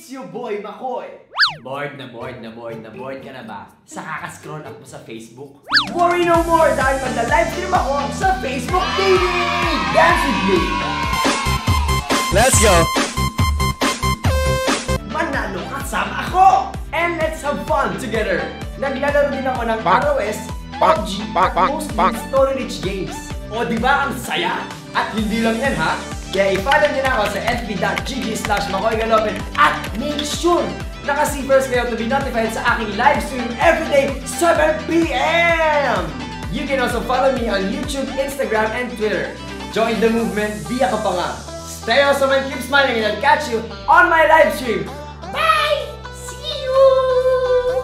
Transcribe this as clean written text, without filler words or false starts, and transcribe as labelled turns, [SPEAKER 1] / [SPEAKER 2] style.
[SPEAKER 1] It's your boy, Makoy! Bored ka na ba sa kakascroll up mo sa Facebook? Worry no more dahil magla-livestream ako sa Facebook TV! Dance with me!
[SPEAKER 2] Let's go!
[SPEAKER 1] Manalo kasama ako! And let's have fun together! Naglalaro din ako ng ROS, PUBG, at mostly story-rich games. O diba ang saya? At hindi lang yan ha? Kaya i-follow nyo na ako sa fb.gg/MakoyGalopin at make sure naka-see-first kayo to be notified sa aking live stream everyday 7 p.m. You can also follow me on YouTube, Instagram, and Twitter. Join the movement, biya ka pa nga. Stay awesome and keep smiling and I'll catch you on my live stream.